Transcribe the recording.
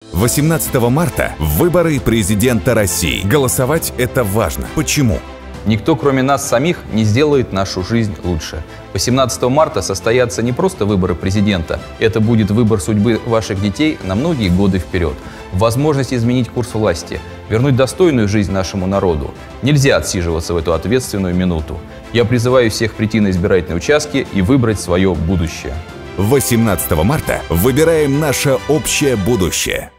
18 марта – выборы президента России. Голосовать – это важно. Почему? Никто, кроме нас самих, не сделает нашу жизнь лучше. 18 марта состоятся не просто выборы президента, это будет выбор судьбы ваших детей на многие годы вперед. Возможность изменить курс власти, вернуть достойную жизнь нашему народу. Нельзя отсиживаться в эту ответственную минуту. Я призываю всех прийти на избирательные участки и выбрать свое будущее. 18 марта выбираем наше общее будущее.